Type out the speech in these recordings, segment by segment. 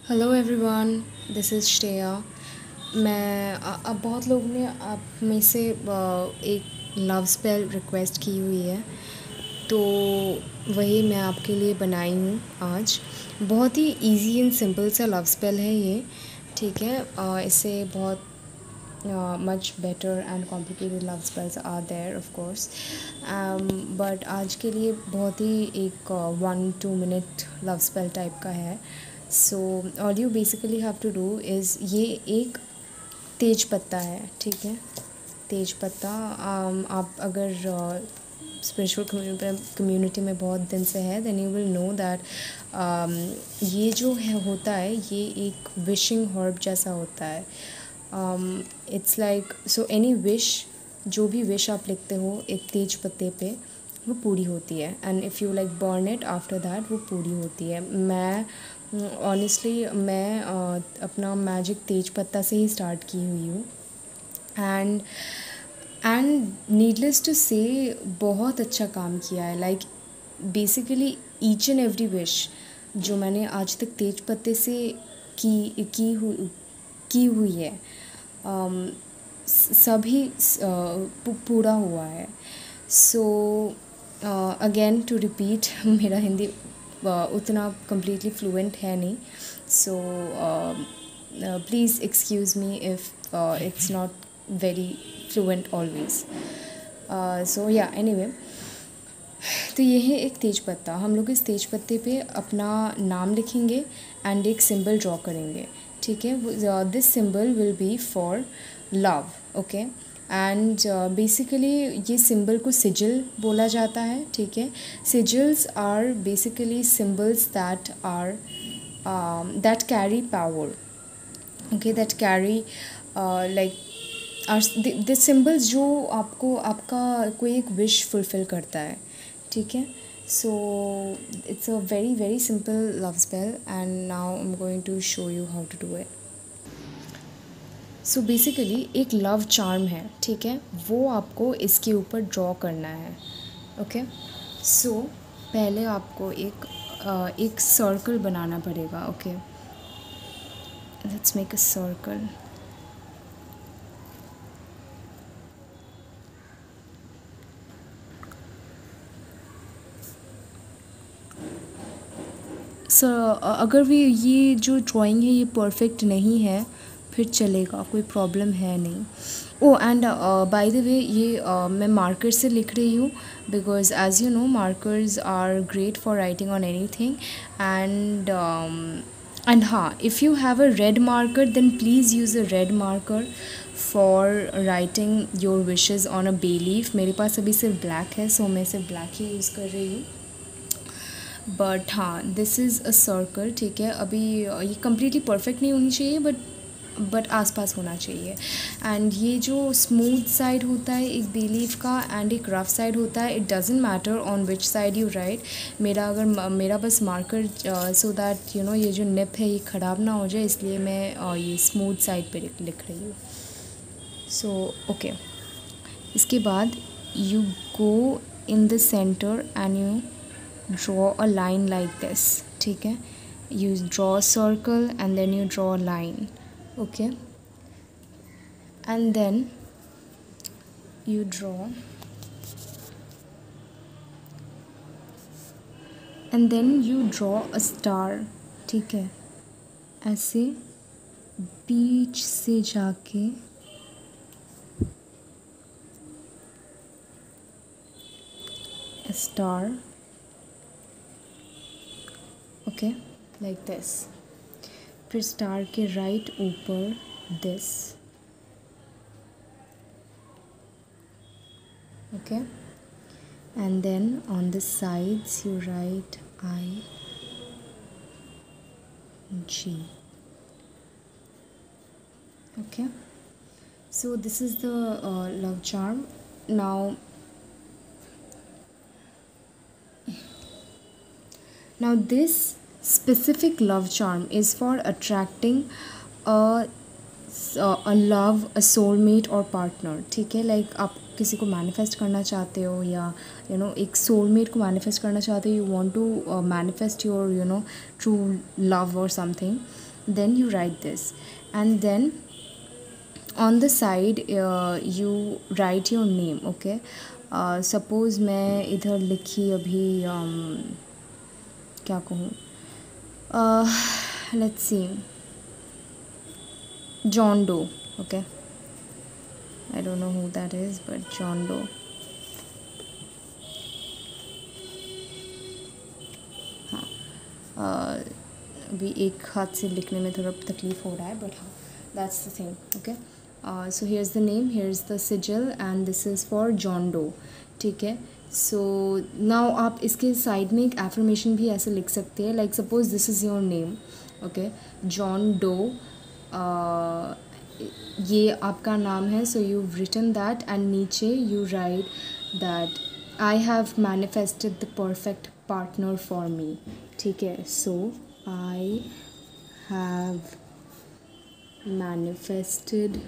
Hello everyone, this is Shreya. अब बहुत लोगों ने आप में से एक लव स्पेल रिक्वेस्ट की हुई है, तो वही मैं आपके लिए बनाई हूँ आज। बहुत ही इजी एंड सिंपल सा लव स्पेल है ये। ठीक है, इससे बहुत much better and complicated love spells are there of course, but आज के लिए बहुत ही एक 1-2 minute love spell टाइप का है। so all you basically have to do is ये एक तेज पत्ता है, ठीक है। तेज पत्ता आप अगर स्पिरिचुअल कम्युनिटी में बहुत दिन से है then you will know that ये जो है होता है, ये एक विशिंग हर्ब जैसा होता है। It's like so any wish, जो भी विश आप लिखते हो एक तेज पत्ते पे, वो पूरी होती है। And if you like burn it after that, वो पूरी होती है। मैं ऑनेस्टली अपना मैजिक तेज पत्ता से ही स्टार्ट की हुई हूँ। एंड नीडलेस टू से बहुत अच्छा काम किया है। Like basically each and every wish जो मैंने आज तक तेज पत्ते से की हुई है, सभी पूरा हुआ है। सो अगेन टू रिपीट, मेरा हिंदी उतना कम्प्लीटली फ्लुएंट है नहीं, so please excuse me if it's not very fluent always. So yeah anyway, तो ये है एक तेज पत्ता। हम लोग इस तेज पत्ते पे अपना नाम लिखेंगे एंड एक सिंबल ड्रॉ करेंगे, ठीक है। This symbol will be for love, okay. And basically ये सिंबल को सिजिल बोला जाता है, ठीक है। Sigils are basically symbols that are that carry power, okay, that carry like the symbols जो आपको आपका कोई एक विश फुलफ़िल करता है, ठीक है। So it's a very very simple love spell and now I am going to show you how to do it. So basically एक लव चार्म है, ठीक है, वो आपको इसके ऊपर ड्रॉ करना है, ओके। सो पहले आपको एक सर्कल बनाना पड़ेगा, okay. Let's make a circle. सर अगर भी ये जो ड्राइंग है ये परफेक्ट नहीं है फिर चलेगा, कोई प्रॉब्लम है नहीं। Oh and by the way, ये मैं मार्कर से लिख रही हूँ because as you know markers are great for writing on anything. And हाँ, if you have a red marker then please use a red marker for writing your wishes on a bay leaf. मेरे पास अभी सिर्फ black है, सो मैं सिर्फ black ही use कर रही हूँ। बट हाँ, दिस इज़ अ सर्कल, ठीक है। अभी ये कम्प्लीटली परफेक्ट नहीं होनी चाहिए बट आसपास होना चाहिए। एंड ये जो स्मूथ साइड होता है एक बे लीफ का एंड एक रफ साइड होता है, it doesn't matter on which side you write. मेरा बस marker so that you know ये जो निप है ये ख़राब ना हो जाए, इसलिए मैं ये स्मूथ साइड पे लिख रही हूँ। सो ओके, इसके बाद you go in the centre and you draw a line like this, ठीक है। You draw a circle and then you draw a line, okay, and then you draw a star, ठीक है। ऐसे बीच से जाके a star, okay, like this. फिर star के right ऊपर this, okay, and then on the sides you write I G, okay. So this is the love charm. Now this specific love charm is for attracting a love, a soulmate और partner, ठीक है। Like आप किसी को manifest करना चाहते हो या यू नो एक सोलमेट को मैनिफेस्ट करना चाहते हो, you want to manifest your you know true love और something, then you write this, and then on the side you write your name. Okay, suppose मैं इधर लिखी अभी क्या कहूँ, let's see, John Doe. Okay, I don't know who that is, but John Doe. हाँ, अभी एक हाथ से लिखने में थोड़ा तकलीफ़ हो रहा है, बट हाँ, that's the thing. Okay, so here is the name, here is the sigil, and this is for John Doe. ठीक है, सो नाउ आप इसके साइड में एक एफर्मेशन भी ऐसे लिख सकते हैं, like suppose this is your name. Okay, John Doe, ये आपका नाम है, सो यू रिटन दैट, एंड नीचे you write that I have manifested the perfect partner for me. ठीक है, so I have manifested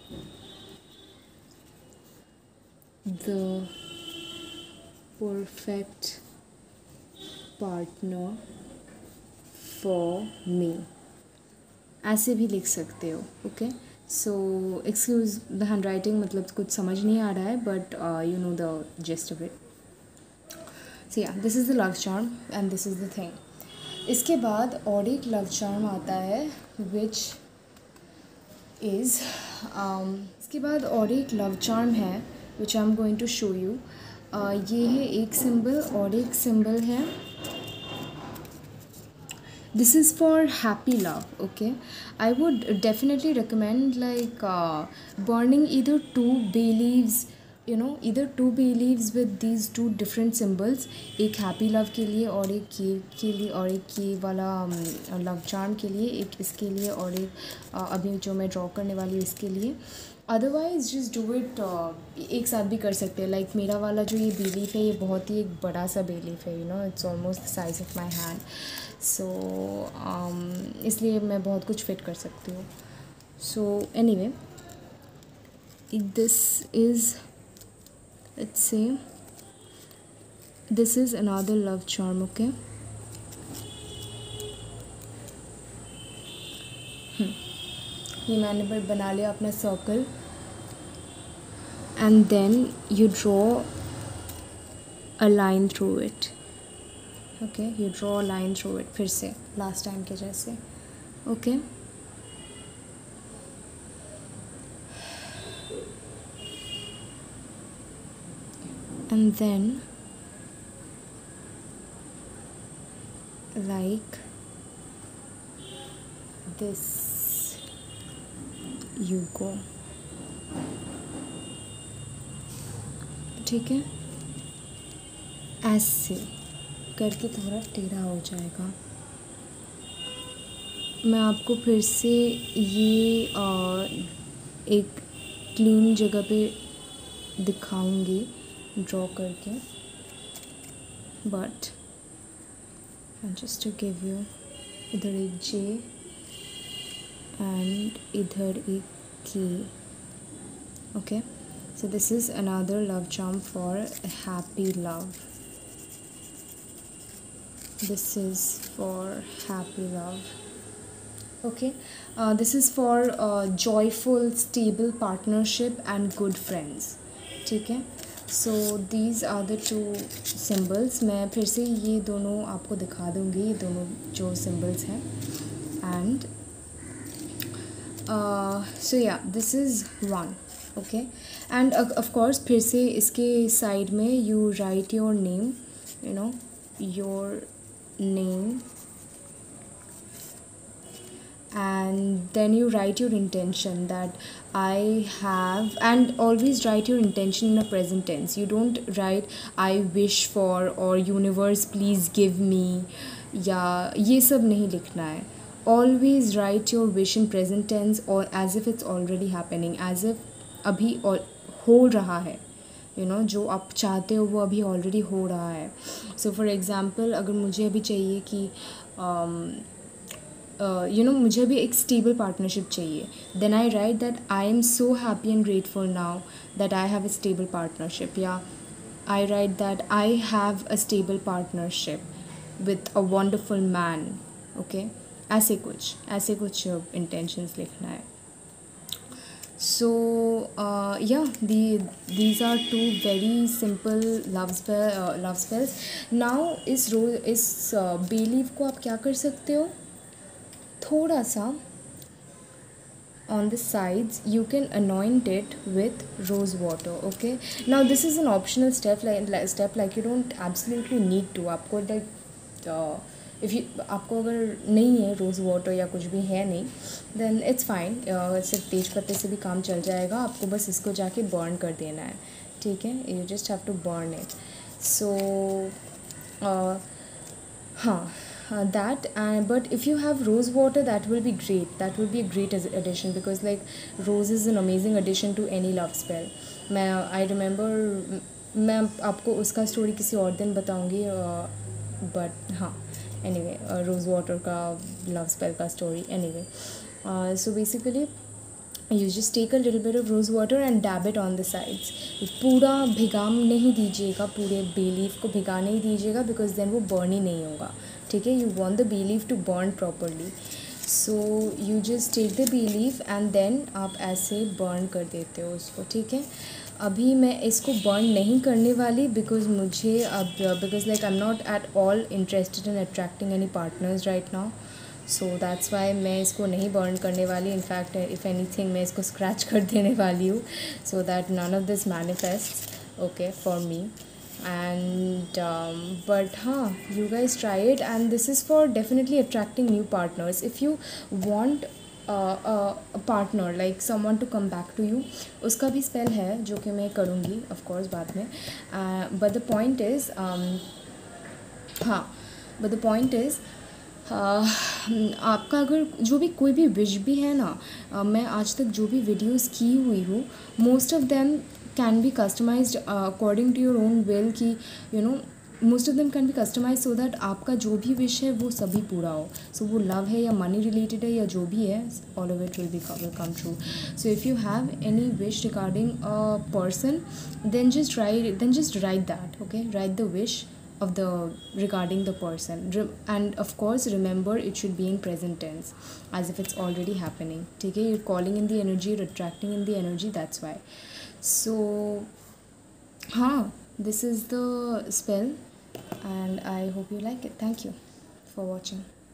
the perfect partner for me, ऐसे भी लिख सकते हो. Okay, so excuse the handwriting, मतलब कुछ समझ नहीं आ रहा है, but you know the gist of it. So yeah, this is the love charm and this is the thing. इसके बाद और एक लव चार्म आता है विच इज़ इसके बाद और एक लव चार्म है which I am going to show you. ये है एक सिंबल, और एक सिंबल है, this is for happy love. Okay, I would definitely recommend like burning either two bay leaves, you know, either two bay leaves with these two different symbols, एक happy love के लिए और एक ये के लिए, और एक ये वाला love charm के लिए, एक इसके लिए, और एक अभी जो मैं ड्रॉ करने वाली हूँ इसके लिए. अदरवाइज़ जस्ट डू इट, एक साथ भी कर सकते हैं. लाइक मेरा वाला जो ये बे लीफ है, ये बहुत ही एक बड़ा सा बे लीफ है, you know, it's almost the size of my hand. So इसलिए मैं बहुत कुछ फिट कर सकती हूँ. So anyway, this is, let's say, this is another love charm. Okay, ये मैंने बना लिया अपना circle, and then you draw a line through it. Okay, you draw a line through it, फिर से लास्ट टाइम के जैसे. Okay, and then like this you go. ठीक है, ऐसे करके थोड़ा टेढ़ा हो जाएगा. मैं आपको फिर से ये एक क्लीन जगह पे दिखाऊंगी ड्रॉ करके, but just to give you, इधर एक जे एंड इधर एक की. Okay, so this is another love charm for happy love. This is for happy love. Okay, this is for joyful stable partnership and good friends. ठीक है, so these are the two symbols. मैं फिर से ये दोनों आपको दिखा दूँगी, ये दोनों जो symbols हैं. and so yeah, this is one. Okay, and of course फिर से इसके साइड में you write your name, you know, your name, and then you write your intention that I have, and always write your intention in a present tense. You don't write I wish for or universe please give me, या ये सब नहीं लिखना है. Always write your wish in present tense or as if it's already happening, as if अभी हो रहा है, यू नो, जो आप चाहते हो वो अभी ऑलरेडी हो रहा है. सो फॉर एग्ज़ाम्पल, अगर मुझे अभी चाहिए कि यू नो, मुझे अभी एक स्टेबल पार्टनरशिप चाहिए, then I write that I am so happy and grateful now that I have a stable partnership, या I write that I have a stable partnership with a wonderful man. Okay, ऐसे कुछ intentions लिखना है. So yeah, these are two very simple love spells. Now इस bay leaf को आप क्या कर सकते हो, थोड़ा सा on the sides you can anoint it with rose water. Okay, now this is an optional step, like you don't absolutely need to. आपको like if you आपको अगर नहीं है रोज़ वाटर या कुछ भी है नहीं, then it's fine. सिर्फ तेज पत्ते से भी काम चल जाएगा. आपको बस इसको जाके बर्न कर देना है, ठीक है. you just have to burn it. So हाँ, that. But if you have rose water, that will be great. That will be a great addition, because like rose is an amazing addition to any love spell. I remember, मैं आपको उसका story किसी और दिन बताऊंगी, but हाँ, anyway, rose water का love spell का story. Anyway, so basically you just take a little bit of rose water and dab it on the sides. पूरा भिगा नहीं दीजिएगा, पूरे bay leaf को भिगा नहीं दीजिएगा, because then वो burn ही नहीं होगा, ठीक है. You want the bay leaf to burn properly. So you just take the bay leaf and then आप ऐसे burn कर देते हो उसको, ठीक है. अभी मैं इसको burn नहीं करने वाली, because मुझे अब because like I'm not at all interested in attracting any partners right now. So that's why मैं इसको नहीं बर्न करने वाली. इनफैक्ट इफ़ एनीथिंग मैं इसको स्क्रैच कर देने वाली हूँ, so that none of this manifest okay for me. And but हाँ, you guys try it, and this is for definitely attracting new partners. If you want a partner, like someone to come back to you, उसका भी spell है जो कि मैं करूँगी of course बाद में. But the point is हाँ, but the point is आपका अगर जो भी कोई भी विश भी है ना, मैं आज तक जो भी वीडियोस की हुई हूँ, most of them can be customised according to your own will, कि you know most of them can be customised, so that आपका जो भी विश है वो सभी पूरा हो. सो वो लव है या मनी रिलेटेड है या जो भी है, all of it will come true. So if you have any wish regarding a person, then just write that. Okay, write the wish of the regarding the person, and of course remember it should be in present tense, as if it's already happening, okay. You're calling in the energy, you're attracting in the energy, that's why. So this is the spell, and I hope you like it. Thank you for watching.